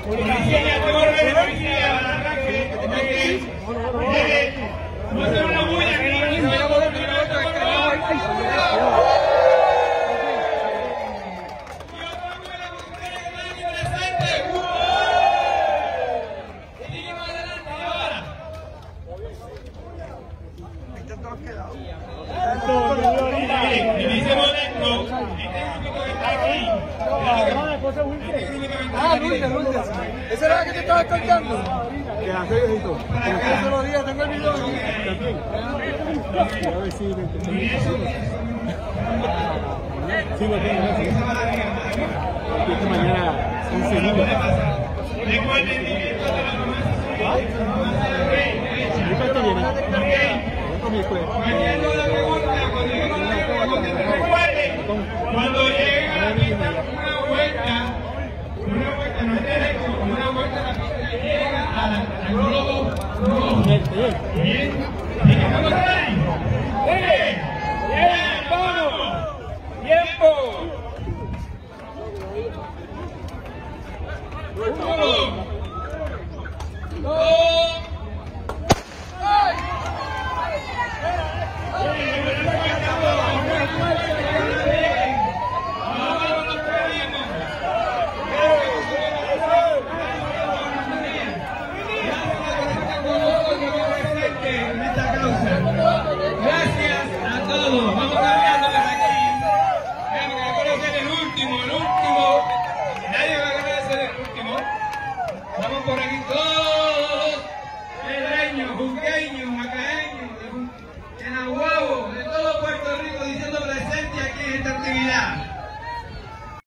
¿Ese era el que te estaba escoltando? Que hace viejito. Hace los días tengo el video. A ver si lo tengo.